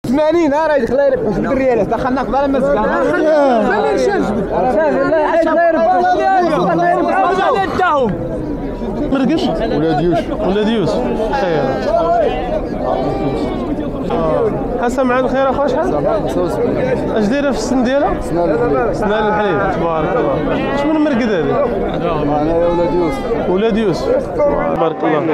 80 راه يدخل لي ربح بالريالات دخلنا قبل ما زكا ما نشجبك الله يربحهم مرقد ولاد يوسف خير حسن مع الخير اخويا شحال؟ اش دايره في السن ديالها؟ سنان الحليب تبارك الله. شكون المرقد هذه؟ انا ولاد يوسف تبارك الله.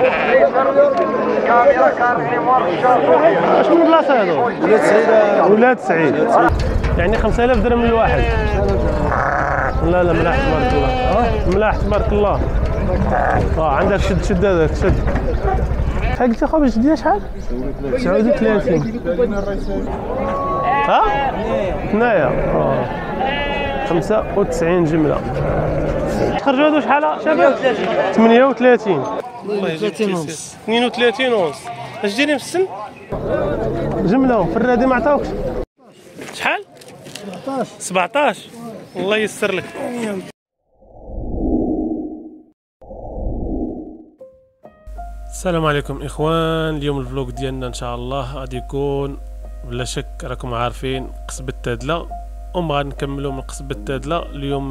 شكون البلاصه هذو؟ ولاد سعيد يعني 5000 درهم للواحد. لا ملاح تبارك الله. ملاح تبارك الله. عندك شد هذاك شد. شحال قلتي اخويا باش ديال شحال؟ 39. ها؟ هنايا 95 جمله. تخرجوا هادو شحال شباب؟ 38. 32 ونص. 32 ونص. اش دايرين في السن؟ جمله في الرادي ما عطاوكش. شحال؟ 17. الله ييسر لك. السلام عليكم اخوان. اليوم الفلوق ديالنا ان شاء الله غادي يكون بلا شك راكم عارفين قصبة تادلة، غادي نكملوا من قصبة تادلة اليوم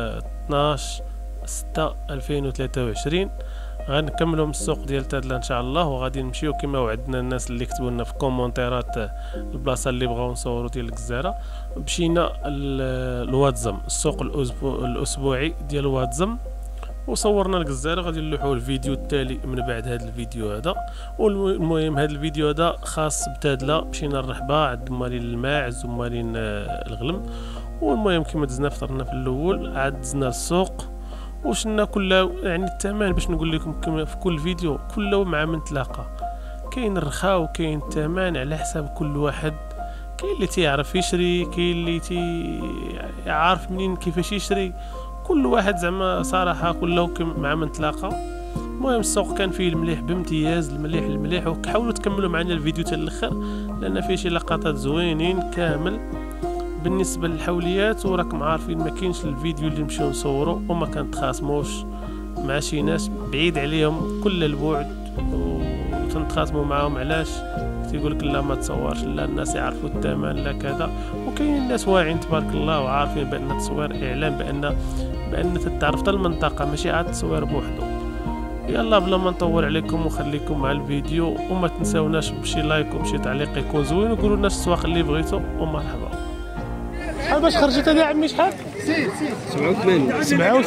12/6/2023. غادي نكملوا من السوق ديال تادلة ان شاء الله، وغادي نمشيو كما وعدنا الناس اللي كتبوا لنا في كومونتيرات البلاصه اللي بغاو نصوروا ديال الجزيره. مشينا الواتزم، السوق الاسبوعي ديال الواتزم، وصورنا الجزيره. غادي نلوحوا الفيديو التالي من بعد هذا الفيديو هذا. والمهم هذا الفيديو هذا خاص بتادله. مشينا الرحبه عند مالين الماعز ومالين الغلم. والمهم كما دزنا فطرنا في الاول، عاد دزنا السوق وشنا كله يعني الثمن باش نقول لكم كما في كل فيديو كله مع من تلاقى. كاين الرخاء وكاين الثمن على حساب كل واحد. كاين اللي تيعرف يشري، كاين اللي عارف منين كيفاش يشري. كل واحد زعما صراحه كله مع من تلاقى. المهم السوق كان فيه المليح بامتياز، المليح وحاولوا تكملوا معنا الفيديو حتى الاخر لان فيه شي لقطات زوينين كامل بالنسبه للحوليات. وراكم عارفين ما كاينش الفيديو اللي نمشيو نصوروا وما كنتخاصموش مع شي ناس بعيد عليهم كل البعد وتنتخاصموا معاهم. علاش؟ تيقول لك لا ما تصورش، لا الناس يعرفوا الثمن، لا كذا. وكاين الناس واعيين تبارك الله وعارفين بان التصوير اعلام، بان تتعرف حتى المنطقه ماشي عاد التصوير بوحدو. يلا بلا ما نطول عليكم وخليكم مع الفيديو، وما تنساوناش بشي لايك وبشي تعليق يكون زوين، وقولوا لنا السواق اللي بغيتو ومرحبا. شحال باش خرجت هذه عمي شحال؟ 87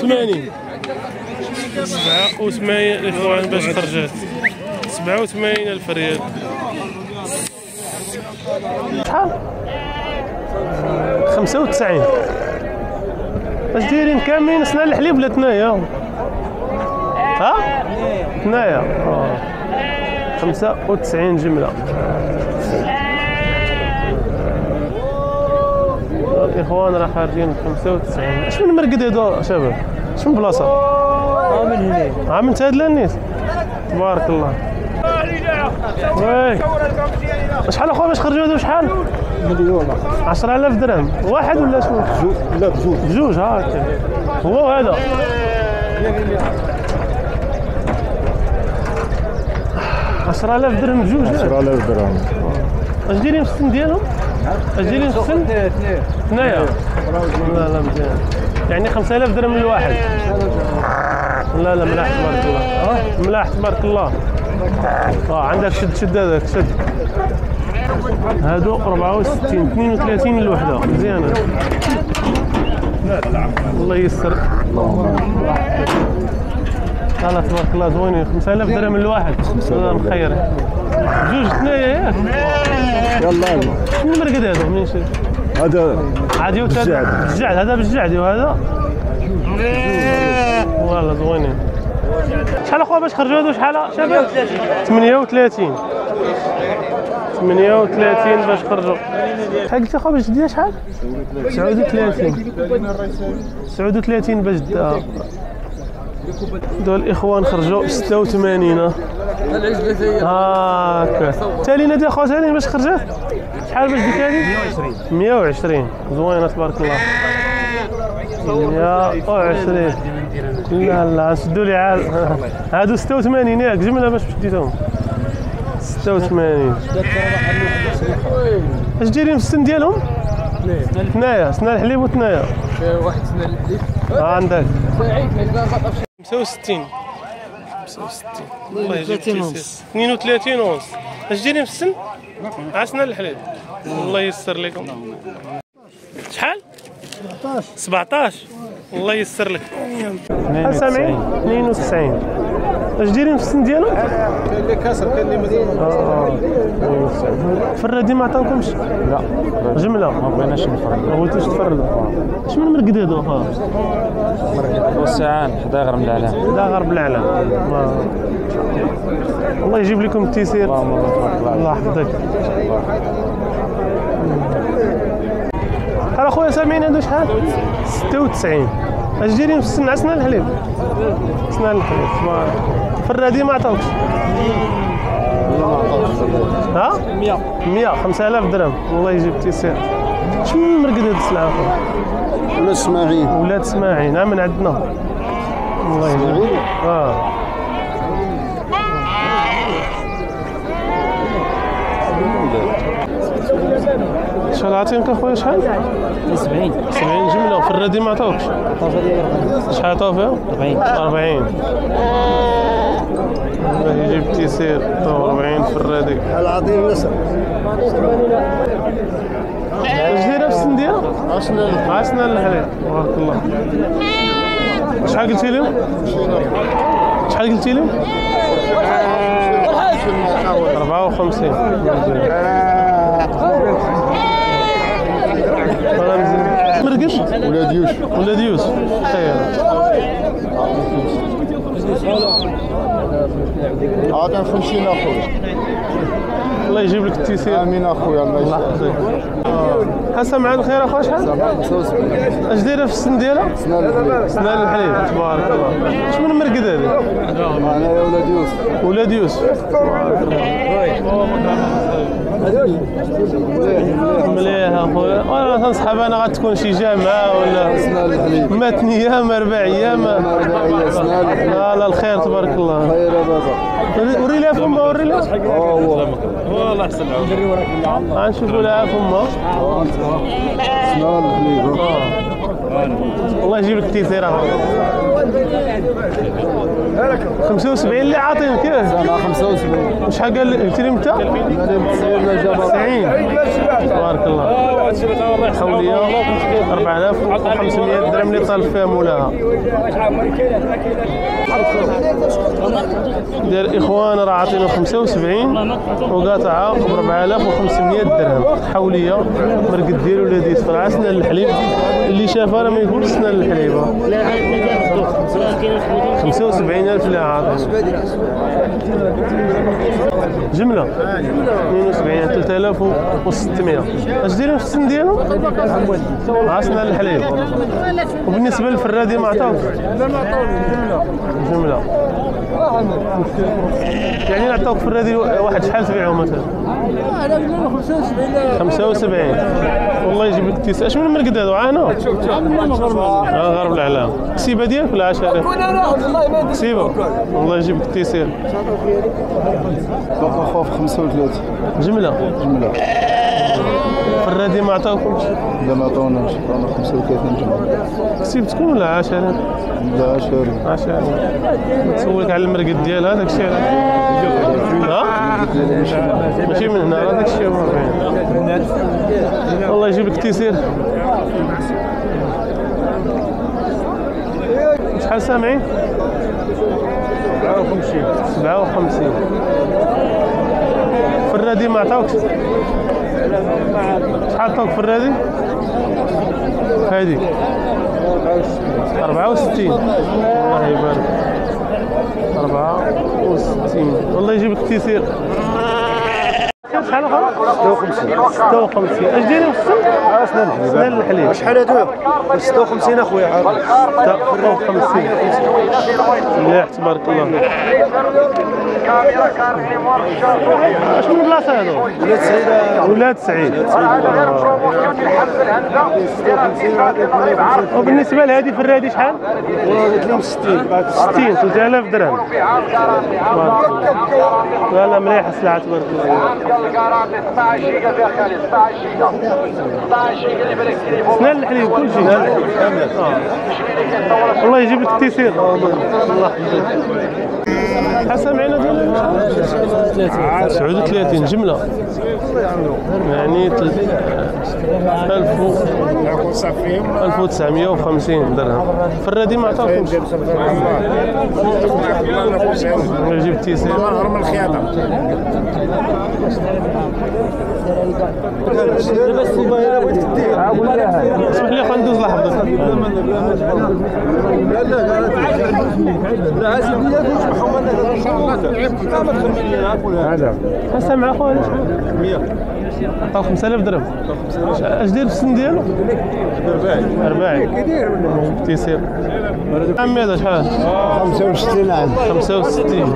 الاخوان باش خرجت 87,000 ريال. شحال؟ 95. اش دايرين كاملين سنان الحليب ولا ثنايا؟ ها؟ ثنايا 95 جمله. الاخوان راه خارجين 95. اش من مرقد هادو شباب؟ اش من بلاصه؟ من هنا من تادله النيت تبارك الله. وي شحال اخويا باش خرجوا هادو شحال؟ مليون 10,000 درهم واحد ولا شنو؟ لا بجوج هاكا هو هذا 10,000 درهم بجوج. 10,000 درهم. اش دايرين في السن ديالهم؟ اش دايرين في السن؟ ثنايا. لا مزيان يعني 5,000 درهم للواحد. لا ملاح تبارك الله. ملاح تبارك الله. عندك شد هذاك شد. هادو 64 32 الوحده مزيانه. الله ييسر. لا تبارك الله زوينين. 5,000 درهم الواحد. الله مخير. جوج ثنايا ياك؟ يلا شنو المرقد هذا منين شري؟ هذا عادي بالجعد. هذا بالجعدي وهذا والله زوينين. شحال اخويا باش خرجوا هادو شحال شباب؟ 38 باش خرجوا. شحال قلتي اخويا باش ديال شحال؟ 39 باش دا. دول الاخوان خرجوا 86. هاكا تالينا ديال خويا تالين باش خرجت شحال باش ديك هذه؟ 120 زوينه تبارك الله. 120 لا نشدوا لي عاد هادو 86 ياك جمله باش ديتهم 86. اش دايرين في السن ديالهم؟ ثنايا سنان الحليب وثنايا. واحد سنه الحليب عندك سعيد 65 الله يجيب 32 ونص. اش دايرين في السن؟ عسنا الحليب. الله ييسر لكم. شحال؟ 17 الله ييسر لك. شحال سامعين؟ 92. اش دايرين في السن ديالهم؟ كاين اللي كاسر كاين اللي مازال. فرادي ما عطاوكمش؟ لا جمله ما بغيناش نفرقوا. ما بغيتوش تفردوا. اش من مرقد هادو؟ والساعان حدا غير من الاعلام. لا غرب العالم. الله يجيب لكم التيسير. الله يحفظك. شحال اخويا سامعين هادو شحال؟ 96. اش دايرين في السن؟ عسنا الحليب. سنان الحليب تبارك. فرادي ما عطاوكش؟ ها؟ 100 5000 درهم. الله يجيب التيسير. شنو المرقد هاد السلعه اخويا؟ ولا اسماعيل. ولاد اسماعيل من عندنا. الله يجيب. شحال عطينك اخويا شحال؟ 70 70 جمله. في الرادي ما عطاوكش؟ شحال عطاو فيها؟ 40. الله يجيب التيسير. 40 في الرادي. العظيم نسر. اش دايره في السن ديالها؟ عسنا الحليب تبارك الله. شحال قلتي لهم؟ شحال قلتي لهم؟ 54. مرقد؟ ولاد يوسف. خير. عطنا 50 اخويا. الله يجيب لك التيسير. امين اخويا الله يحفظك. حسن معنا الخير اخويا شحال؟ 75. اش دايره في السن ديالها؟ سنان الحليب تبارك الله. شمن مرقد هذه؟ انا يا ولاد يوسف. ولاد يوسف تبارك الله. مليح اخويا. وانا تنصحاب انا غتكون شي جامعه ولا ما 2 ايام 4 ايام. لا الخير تبارك الله. خير يا بابا. وري لها فمها وري لها. والله احسن عون. غنشوفوا لها فمها. سنان الحليب. الله يجيب لك التيسير اخويا. 75 اللي عاطينك كيف؟ انا 75. شحال قلت لي انت؟ 90 تبارك الله. حوليه 4500 درهم اللي طالب فيها مولاها. ديال اخوان راه عاطينه 75 وقاطعه ب 4500 درهم. حوليه مرقد ديال ولاد يوسف. راه سنان الحليب اللي شافها راه ما يقولش سنان الحليب. 75000 اللي عاطينه جمله. 72 3600. اش دايرين في السن ديالهم؟ سنان الحليب. وبالنسبه للفرادي ما عطاوش؟ جمله. يعني نعطوك في الرادي واحد شحال تبيعو مثلا؟ 75. والله يجيب لك التيسير. اش من مرقد هذا عانو؟ غرب الاعلام. كسيبه ديالك ولا عشرة؟ كسيبه. الله يجيب لك التيسير. باقا خوف 35. جمله. في الرادي ما عطاوكمش؟ لا ما عطاوناش. انا 35 جمله. كسبتكم ولا عشرة؟ لا 10. نسولك على المرقد ديالها داك الشيء. ها؟ ماشي من هنا راه داك الشيء هو باين. الله يجيب لك التيسير. شحال سامعين؟ 57. في الرادي ما عطاوكش؟ شحال عطاوك في الرادي؟ هادي 64. الله يبارك. 64. والله يجيب لك التيسير. شحال اخر؟ 56. اش دايرين في السن؟ سنان الحليب. شحال هادو؟ 56 اخويا. 56. مليح تبارك الله. اش من بلاصه هادو؟ ولاد سعيد. وبالنسبه لهادي في الرادي شحال؟ 60. 3000 درهم. لا مليح السلعه تبارك الله. كارات 16 جيجا فيها خالد 16 جيجا 16 جيجا اللي بالك تليفون سنان الحليب كل شيء والله يجيب لك التيسير الله حسن معنا ديال 39 جمله يعني 1950 درهم. فرادي ما عطاكمش نجيب التيسير من الخياطه اسمح لي اخويا ندوز لحظه هذا هسه مع اخويا 100 عطاو 5000 درهم. اش داير في السن ديالو؟ 40 تيسير. عمي هذا شحال؟ 65 عام 65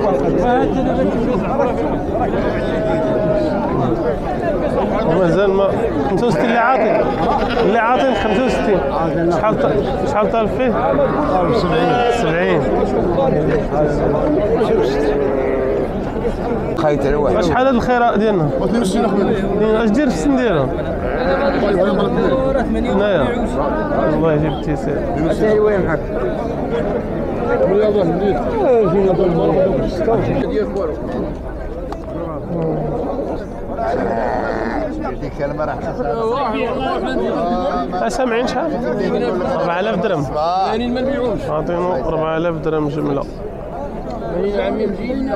ومازال ما 65 اللي عاطين 65 شحال طالب فيه؟ 70 خايت انا واحد شحال هاد الخيراء ديالنا؟ 22 اش داير في السن ديالو؟ هنايا الله يجيب التيسير. وين معك سامعين شحال؟ 4000 درهم. ثاني ما نبيعوش عاطينو 4000 درهم جمله. يا عمي مجينا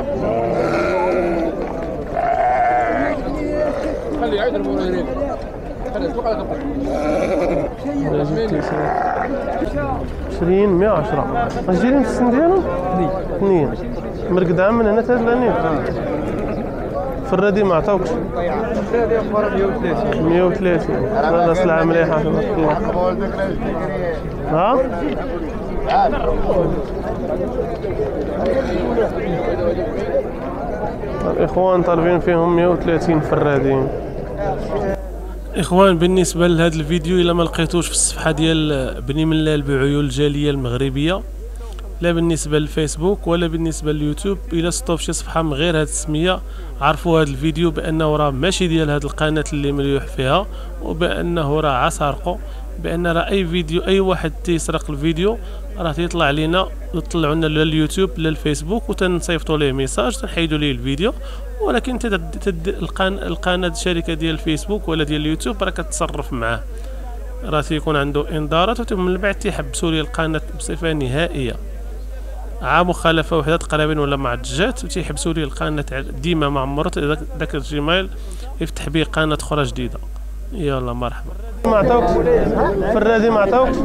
خلي عيد الموريرين خلي اسوق على خطر 20 110 اش دايرين في السن ديالو؟ 2 مرقد عام من هنا حتى لهنا. فرادي ما عطاوكش 130 هذا سلعه مليحه تبارك الله. ها؟ الاخوان طالبين فيهم 130 فرادين. اخوان بالنسبه لهذا الفيديو الا ما لقيتوش في الصفحه ديال بني ملال بعيون الجاليه المغربيه لا بالنسبه للفيسبوك ولا بالنسبه لليوتيوب الا سطوا في شي صفحه من غير هذه السميه عرفوا هذا الفيديو بانه راه ماشي ديال هذه القناه اللي مليوح فيها وبانه راه عسرقوا بان راه اي فيديو اي واحد تيسرق الفيديو راه تيطلع لينا يطلعوا لنا لليوتيوب للفيسبوك وتنصيفطوا ليه ميساج تنحيدوا ليه الفيديو. ولكن القناه الشركه ديال الفيسبوك ولا ديال اليوتيوب راه كتصرف معاه راه تيكون عنده انذارات ومن بعد تيحبسوا لي القناه بصفه نهائيه. عام مخالفه وحده تقريبا ولا مع الدجات تيحبسوا لي القناه ديما ما عمرت داك الجيميل يفتح به قناه اخرى جديده. يلا مرحبا. ما عطاوكش فرادي ما عطاوكش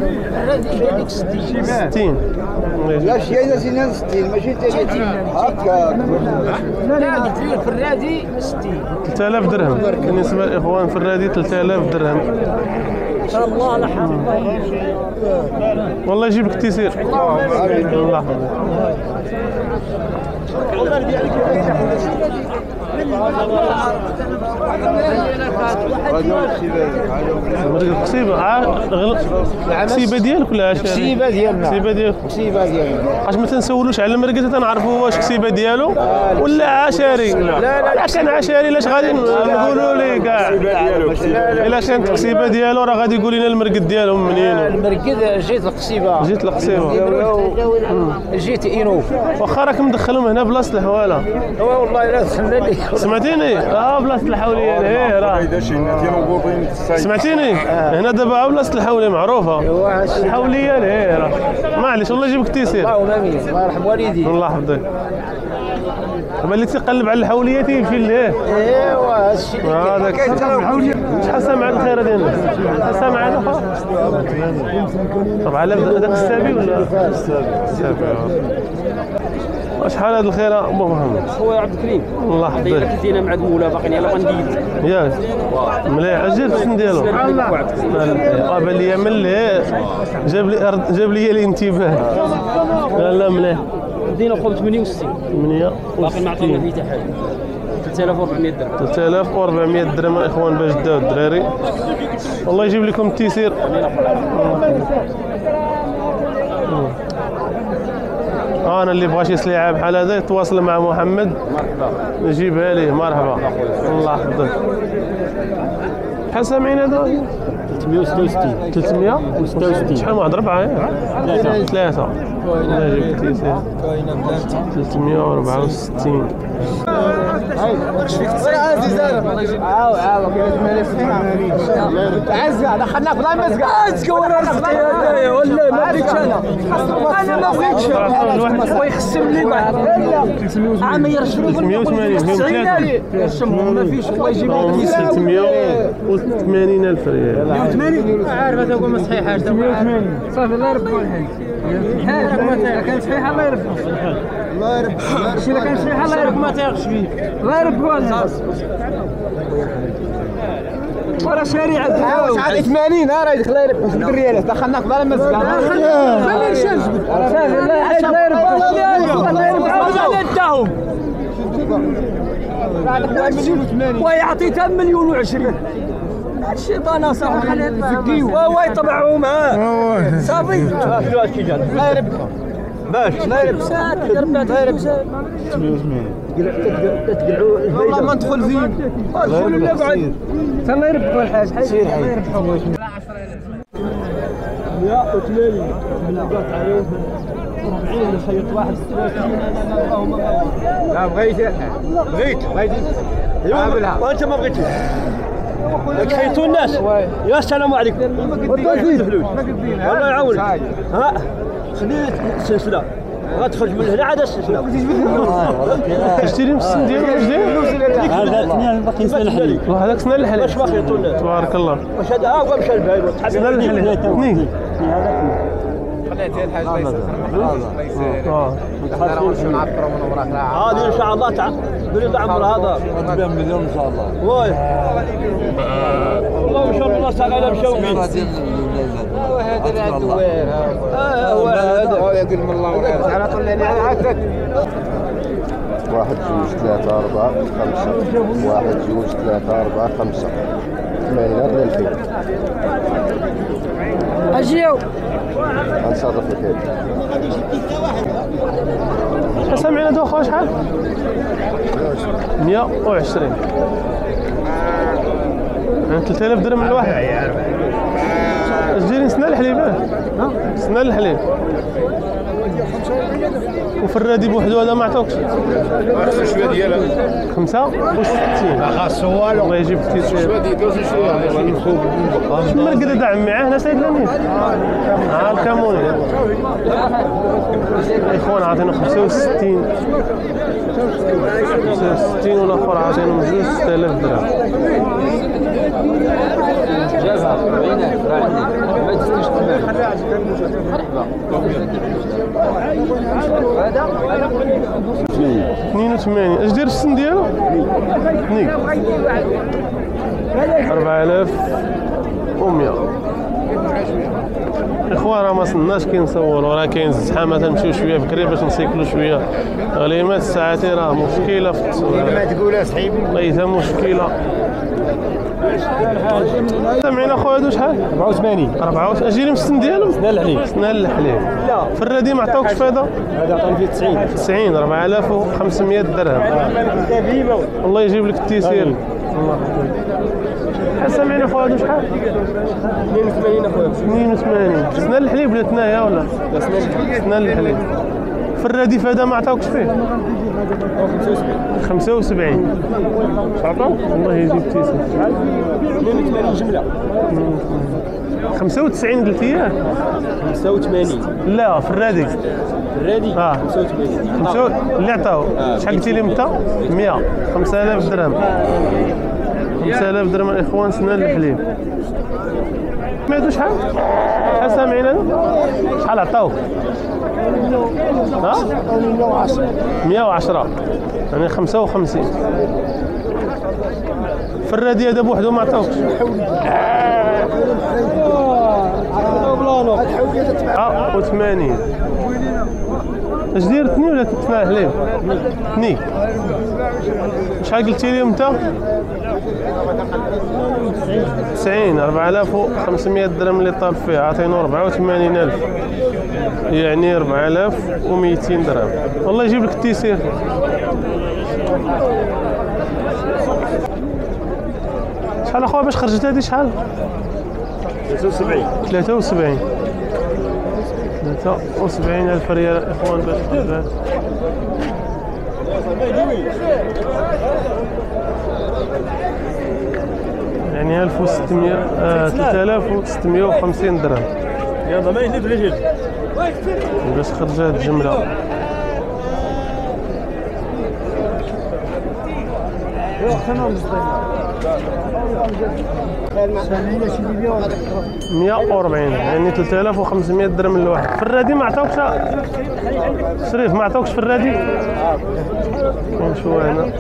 60 لا شي 60 ماشي 30 هكا لا قلت لي فرادي 60 3000 درهم بالنسبه للاخوان. فرادي 3000 درهم الله لا حول والله يجيب لك التيسير. الله قصيبه ديالك ولا قصيبه ديالنا قصيبه ديالك قصيبه ديالنا واش ما تنسولوش على المرقد تنعرفوا واش قصيبه ديالو ولا عشاري؟ لا كان عشاري لاش غادي نقولوا ليه كاع الا كانت قصيبه ديالو راه غادي يقول لنا المرقد ديالهم منين. المرقد جيت القصيبه جيت انوف واخا راك مدخلهم هنا بلاصه الحواله. والله لا دخلنا لي سمعتيني بلاصه الحوليه راه سمعتيني هنا دابا بلاصه الحوليه معروفه الحوليه راه معليش الله يجيبك التيسير. اللهم امين الله يرحم والديك الله يحفظك. دابا اللي تيقلب على الحوليه تيمشي لهيه. ايوا هادشي هذاك شحال سامع الخيره ديالنا؟ شحال سامع هذا طبعا هذاك السابي ولا السابي شحال هاد الخيره ابو محمد؟ خويا عبد الكريم الله يحفظك. دينا مع المولى باقي يلاه غندير ياك مليح اجي في السن ديالو بان لي ملي جاب لي الانتباه. لا مليح دينا خويا 68 باقي ما عطينا فيه حتى حاجه 3400 درهم 3400 درهم اخوان باش داو الدراري. والله يجيب لكم التيسير. انا اللي بغى شي سليعه بحال هذا يتواصل مع محمد نجيبها ليه. مرحبا الله يحفظك. شحال سامعين هذا؟ 366 366 شحال واحد 4 3 الله يجيب التيسير 364 عزيز عاو عز دخلناك بلا مسقى تكون رزقي ولا ما بغيتش انا ما بغيتش هو يخصم لي واحد عام يرشموا 380 يرشمهم ما فيش الله يجيب لك 380 الف ريال 180 عارف هذا هو ما صحيحاش 180 صافي الله يربح الحال كان صحيح الله يربح الله يربح شي كان صحيح الله يربح ما تيغش فيه الله يربح ورا شارع عاود 80 راه يدخل يربح 6 ريالات دخلناك بلا مسقى خليه يشجب صافي الله يربح الله يربح ويعطي 8 مليون و20 هادشي طانا صاحبي زكيو هو يطبعوا معاه صافي الله يربح باش الله يربح الله يربح 88 تقلعوا والله ما ندخل فيه ادخلوا لا بعد الله يربحوا الحاج سير الله يربحوا 180 من القطعه يوم 40 نخيط واحد 36 لا بغيت وانت ما بغيتيش خيطوا الناس يا السلام عليكم الله يعاونك ها خليت السلسله غتخرج من هنا عاد السلسله اشتري من السن ديالو واش داير هذا اثنين باقي سنه الحليب وهذاك سنه الحليب واش ما خيطوا الناس تبارك الله واش هذا هو مشى البايب سنه الحليب اثنين خليتي الحاج الله هذه ان شاء الله تعال بريد عمر هذا 4 مليون ان شاء الله. وي والله ما شاء الله صاغ مشاومين هذا الدوير هو هذا يقول من الله وغيره على طول يعني عكك 1 2 3 4 5 1 2 3 4 5 80 2000 اجيو غنصادف لك شحال سامعين هادو اخويا شحال 120 يعني 3000 درهم الواحد اش دايرين سنه الحليب سنه الحليب وفرادي بوحدو هذا ما عطاوكش شويه ديالها 65 خاص هو الله يجيب التيسير شويه ديال شنو مرقد هذا عمي هنا سيد لمين الكموني الاخوان عاطينو 65 والاخر عاطينو 6000 درهم جابها 40 راه عندي ما تزيدش هذا 82 اش داير السن ديالو؟ 4100 اخوان راه ما صناش كنصوروا راه كاين الزحمه تنمشيو شويه بكري باش نسيكلو شويه غليمات الساعتين راه مشكله في التصوير ما تقول اصحيبي لقيتها مشكله سامعين اخويا هادو شحال 84 اجي لي من السن ديالو سنه الحليب فرادي ما عطاوكش فايده هذا عطاني فيه 90 4500 درهم الله يجيب لك التيسير الله شحال سامعين اخويا هادو شحال 82 اخويا 82 سنه الحليب ولا ثنايا ولا سنه الحليب فرادي فايده ما عطاوكش فيه 75 عطاو الله يجيب التيسير 82 جمله 95 قلت لي 85 لا فرادي الرادي 85 اللي عطاو شحال قلتي لي متى 100 5000 درهم 5000 درهم الاخوان سنه الحليب سمعتوا شحال سامعين هذا شحال عطاوك ها 110 يعني 55 فرادي هذا بوحدو ما عطاوكش 80 اش داير 2 ولا 3 حليب 2 شحال قلتي لي انت 90 4500 درهم اللي طالب فيه عطينو 84000 يعني 4200 درهم. والله يجيب لك التيسير. شحال اخويا باش خرجت هذه شحال؟ 73 ألف ريال اخوان باش خرجت. يعني 3650 درهم. يلا ما يهلف رجل باش خرجت الجمله. مية وأربعين يعني 3500 درهم الواحد. في الرادي ما عطاوكش شريف؟ ما عطاوكش في الرادي؟ نشوفوا هنا.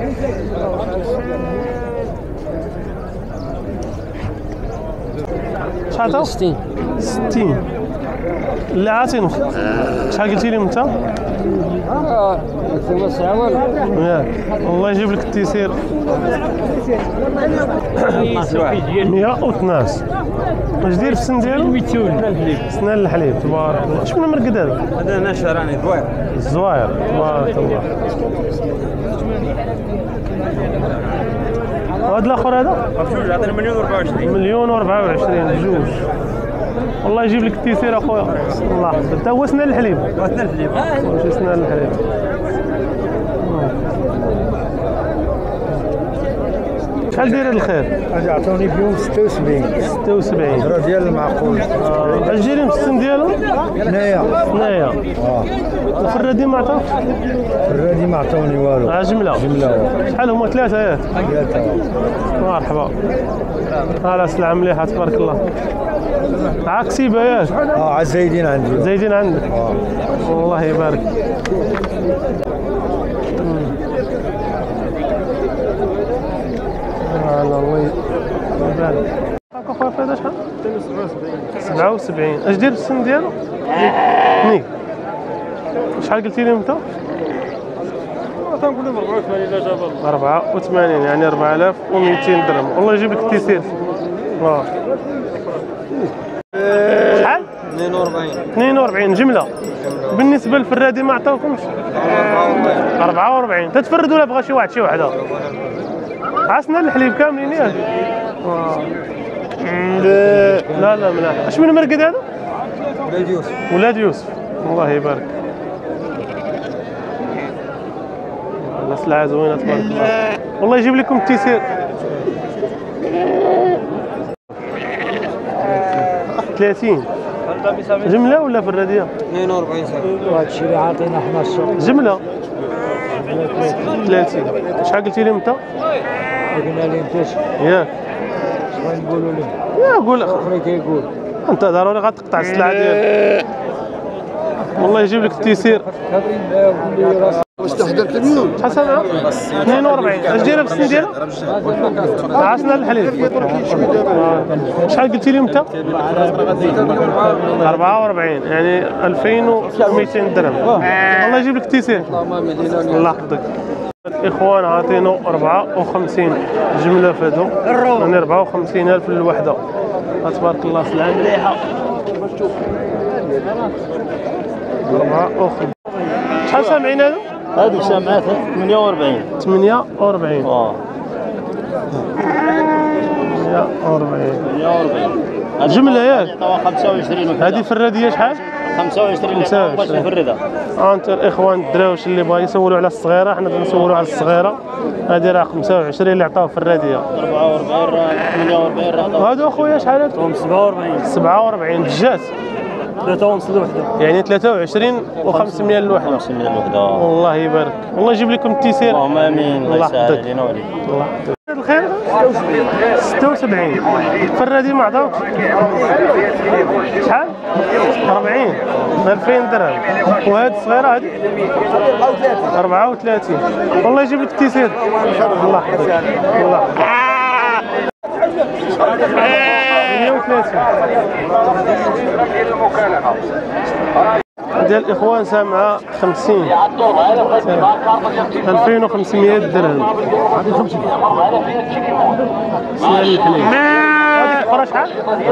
شحال عطاوك؟ 60 اللي عاطينك. شحال قلتي لهم انت؟ ياك الله يجيب لك التيسير. 112. واش داير في السن ديالو؟ سنان الحليب تبارك الله. شكون مرقد هذا؟ هذا ناشر راني زواير. الزواير تبارك الله. وهذا الاخر هذا؟ بجوج عطينا مليون و24 بجوج. والله يجيب لك التيسير اخويا. الله يحفظك. حتى هو سنان الحليب. سنان الحليب. واش سنان الحليب. شحال داير هذا الخير؟ عطوني فيهم 76 راه ديال المعقول. اش دايرين في السن ديالو؟ هنايا. وفي الرادي ما عطاوش؟ في الرادي ما عطوني والو. جمله. شحال هما؟ 3 ياك؟ 3. مرحبا. لا سلعه مليحه تبارك الله. عكسيبه ياك؟ عاد زايدين عندي. زايدين عندك؟ الله يبارك. الله يبارك. هاكا خويا فهذا شحال؟ 77. اش داير في السن ديالو؟ نيك. شحال قلتي لي انت؟ تنقول لهم 84 لا جاب الله. 84 يعني 4200 درهم. والله يجيب لك التيسير. شحال؟ 42 جمله. بالنسبه للفرادي ما عطاوكمش؟ 44. تتفرد ولا بغى شي وحده؟ عسنا الحليب كاملين ياك؟ لا ملاح. اش من مرقد هذا؟ ولاد يوسف. الله يبارك. والله سلعه زوينه تبارك الله. والله يجيب لكم التيسير. 30 جمله ولا في الرديه؟ 42 سنه. وهذا الشيء اللي عاطينا احنا السوق. جمله 30. شحال قلتي لهم انت؟ قلنا لهم تاش. ياك شنو نقولوا لهم؟ يا قول اخري كيقول انت ضروري غتقطع السلعه ديالك. والله يجيب لك التيسير. واش تحضرت الميون؟ شحال سامعه؟ 42. اش دايره في السن ديالها؟ عسنا الحليب. شحال قلتي لهم انت؟ 44 يعني 2200 درهم. الله يجيب لك التيسير. الله يحفظك. الاخوان عاطينو 54 جمله فهادو يعني 54,000 للوحده. تبارك الله سلعه مليحه. 54. شحال سامعين هادو؟ هذه سامعات 48. 48 جمله ياك؟ 25. هذه في الرديه شحال؟ 25 باش نفردها. انت الاخوان الدراوش اللي بغا يسولوا على الصغيره، حنا بنسولوا على الصغيره. هذه راه 25 اللي عطاوه في الرديه. 44 راه 48 راه. وهادو اخويا شحال هادو؟ 47 دجات. 3 ونص الوحده. يعني 23 و500 للوحده. 500 الوحده. الله يبارك. الله يجيب لكم التيسير. اللهم امين. الله يسهل علينا وعليك. الله يحفظك. الخير 76 في الردي ما عطاوكش شحال؟ 40 2000 درهم. وهذه الصغيره هذه 34. والله يجيب لك التيسير. الله يحفظك. الله يحفظك. 130 ديال الاخوان سامعه 50 2500 درهم. سنان الحليب. الأخرى شحال؟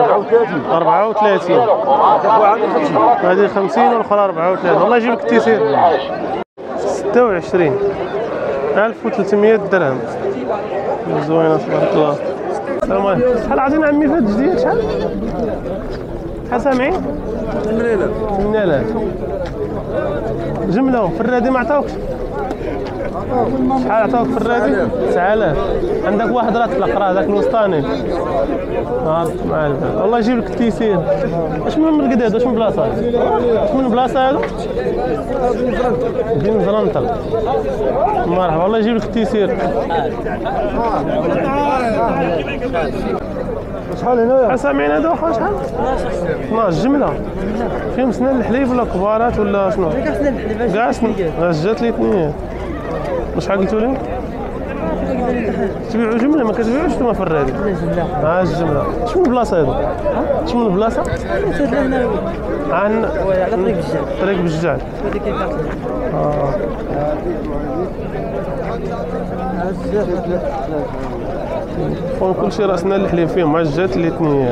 34. هذه 50 والأخرى 34. والله يجيب لك التيسير. 26 1300 درهم. زوينة تبارك الله. السلام عليكم. شحال عطينا عمي في هاد الجديد شحال؟ شحال سامعين؟ 8000. جملة في الرادي ما عطاوكش؟ شحال عطاوك في الرادي؟ 9000. عندك واحد راه طلق راه ذاك الوسطاني. مع البال. الله يجيب لك التيسير. اش من مرقداد واش من بلاصه؟ اش من بلاصه هذا؟ بن زرنطل. مرحبا الله يجيب لك التيسير. شحال هنايا؟ سامعين هذا واخا شحال؟ 12 جمله. فيهم سنان الحليب ولا كبارات ولا شنو؟ كاع سنان. جات لي اثنين. وشحال قلتوا لي؟ تبيعوا جمله ما كتبيعوش نتوما في الرادي؟ الجمله. شنو البلاصه هذو؟ شنو البلاصه؟ عن طريق بجاج. كل شيء راسنا الحليب فيهم معجات الاثنين.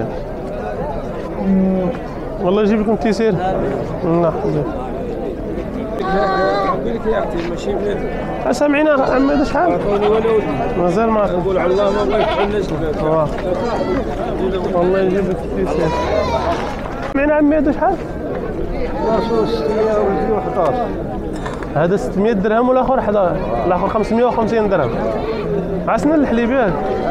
والله يجيب لكم التيسير. نعم سامعين عمي هذا شحال؟ مازال ما نقول على الله ما بغا يتعناش والله يجيب لك التيسير. سامعين عمي هذا شحال؟ 611. هذا 600 درهم والاخر 11 الاخر 550 درهم. عسنا الحليب ياك؟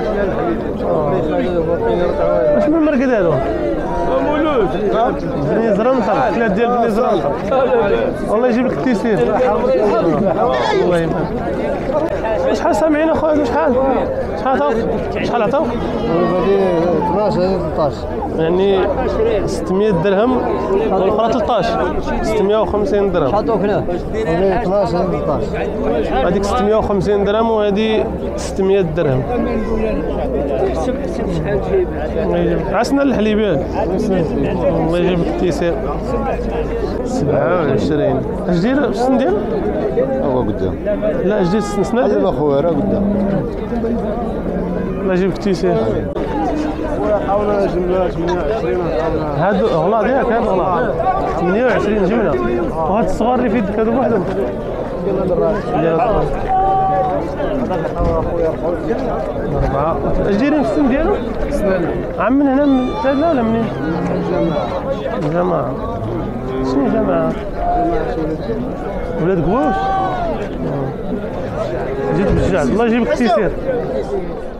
واش من المرقد هذا؟ مولود بني زرنطل. 3 ديال بني زرنطل. والله يجيب لك التيسير. الله يبارك. شحال سامعين اخويا شحال؟ شحال عطاوك؟ شحال عطاوك؟ 12 13. يعني 600 درهم والاخرى 13. 650 درهم. شحال عطاوك هنا؟ 12 13. هذيك 650 درهم وهذه 600 درهم. عسنا الحليب ياك؟ الله يجيب لك التيسير. 27. اش داير السن ديالو؟ هو قدام. لا اش داير السن هذا اخويا راه قدام. الله يجيب لك التيسير. حاولنا جمله 28. هادو غلاض ياك؟ هادو غلاض 28 جمله. وهاد الصغار اللي في يدك هادو بوحدهم؟ أربعة. اش دايرين في السن ديالو؟ عام من هنا من لا ولا منين؟ جماعة. شنو جماعة؟ ولاد قواوش؟ جيت بالشجاع. الله يجيب لك التيسير.